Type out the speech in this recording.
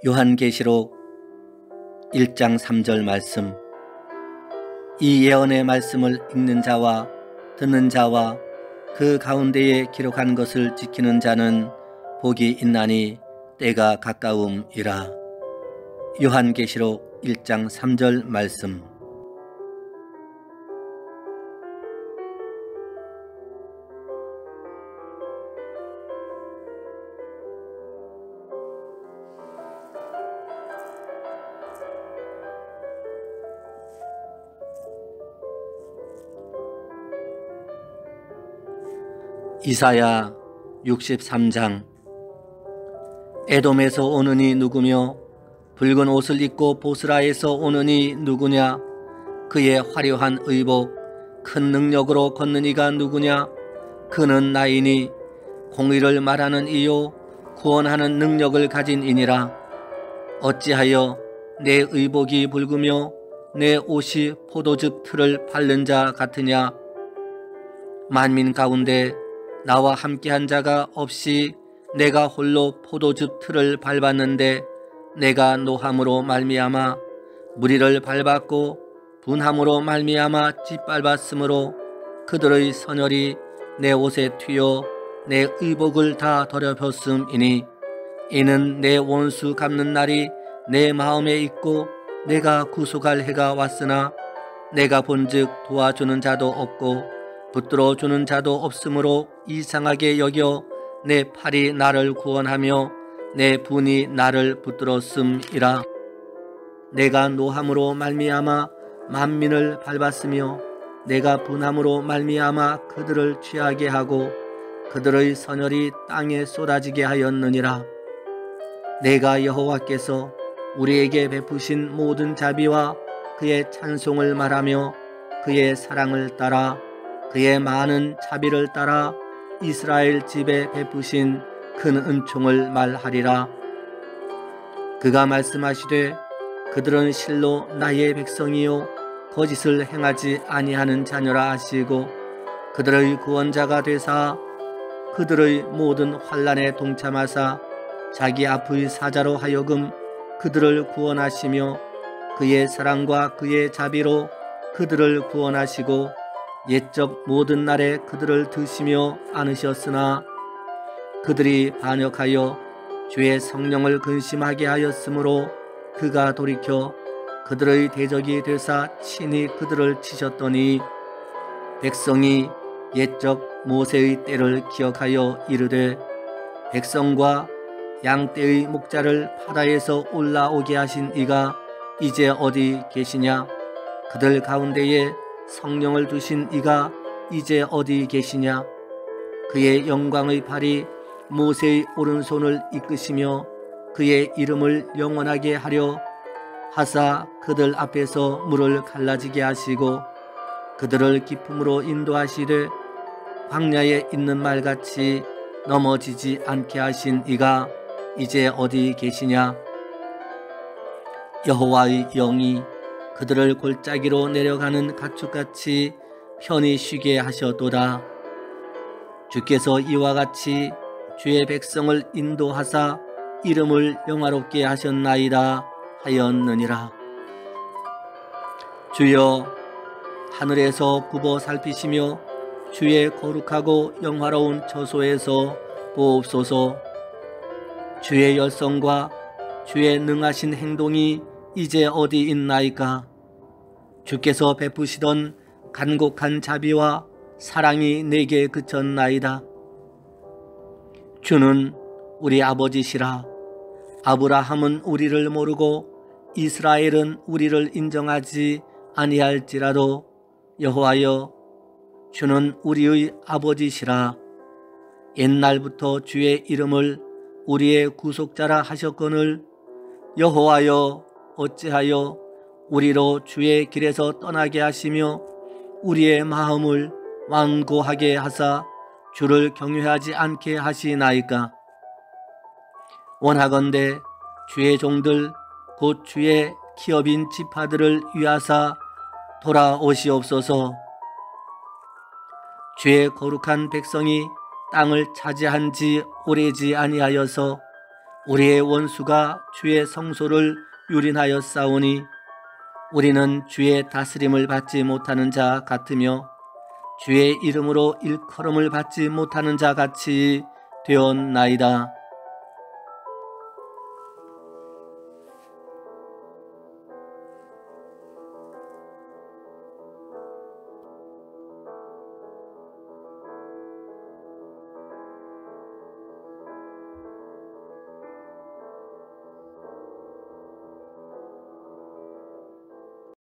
요한계시록 1장 3절 말씀. 이 예언의 말씀을 읽는 자와 듣는 자와 그 가운데에 기록한 것을 지키는 자는 복이 있나니 때가 가까움이라. 요한계시록 1장 3절 말씀. 이사야 63장. 에돔에서 오는 이 누구며 붉은 옷을 입고 보스라에서 오는 이 누구냐? 그의 화려한 의복 큰 능력으로 걷는 이가 누구냐? 그는 나이니 공의를 말하는 이요 구원하는 능력을 가진 이니라. 어찌하여 내 의복이 붉으며 내 옷이 포도즙 틀을 밟는 자 같으냐? 만민 가운데 나와 함께한 자가 없이 내가 홀로 포도즙 틀을 밟았는데 내가 노함으로 말미암아 무리를 밟았고 분함으로 말미암아 짓밟았으므로 그들의 선혈이 내 옷에 튀어 내 의복을 다 더럽혔음이니 이는 내 원수 갚는 날이 내 마음에 있고 내가 구속할 해가 왔으나 내가 본즉 도와주는 자도 없고 붙들어주는 자도 없으므로 이상하게 여겨 내 팔이 나를 구원하며 내 분이 나를 붙들었음이라. 내가 노함으로 말미암아 만민을 밟았으며 내가 분함으로 말미암아 그들을 취하게 하고 그들의 선혈이 땅에 쏟아지게 하였느니라. 내가 여호와께서 우리에게 베푸신 모든 자비와 그의 찬송을 말하며 그의 사랑을 따라 그의 많은 자비를 따라 이스라엘 집에 베푸신 큰 은총을 말하리라. 그가 말씀하시되 그들은 실로 나의 백성이요 거짓을 행하지 아니하는 자녀라 하시고 그들의 구원자가 되사 그들의 모든 환난에 동참하사 자기 앞의 사자로 하여금 그들을 구원하시며 그의 사랑과 그의 자비로 그들을 구원하시고 옛적 모든 날에 그들을 드시며 안으셨으나 그들이 반역하여 주의 성령을 근심하게 하였으므로 그가 돌이켜 그들의 대적이 되사 친히 그들을 치셨더니 백성이 옛적 모세의 때를 기억하여 이르되 백성과 양떼의 목자를 바다에서 올라오게 하신 이가 이제 어디 계시냐? 그들 가운데에 성령을 두신 이가 이제 어디 계시냐? 그의 영광의 발이 모세의 오른손을 이끄시며 그의 이름을 영원하게 하려 하사 그들 앞에서 물을 갈라지게 하시고 그들을 기품으로 인도하시되 광야에 있는 말같이 넘어지지 않게 하신 이가 이제 어디 계시냐? 여호와의 영이 그들을 골짜기로 내려가는 가축같이 편히 쉬게 하셨도다. 주께서 이와 같이 주의 백성을 인도하사 이름을 영화롭게 하셨나이다 하였느니라. 주여 하늘에서 굽어 살피시며 주의 거룩하고 영화로운 처소에서 보옵소서. 주의 열성과 주의 능하신 행동이 이제 어디 있나이까? 주께서 베푸시던 간곡한 자비와 사랑이 내게 그쳤나이다. 주는 우리 아버지시라. 아브라함은 우리를 모르고 이스라엘은 우리를 인정하지 아니할지라도 여호와여 주는 우리의 아버지시라. 옛날부터 주의 이름을 우리의 구속자라 하셨거늘 여호와여 어찌하여 우리로 주의 길에서 떠나게 하시며 우리의 마음을 완고하게 하사 주를 경외하지 않게 하시나이까? 원하건대 주의 종들 곧 주의 기업인 지파들을 위하사 돌아오시옵소서. 주의 거룩한 백성이 땅을 차지한 지 오래지 아니하여서 우리의 원수가 주의 성소를 유린하여 싸우니 우리는 주의 다스림을 받지 못하는 자 같으며 주의 이름으로 일컬음을 받지 못하는 자 같이 되었나이다.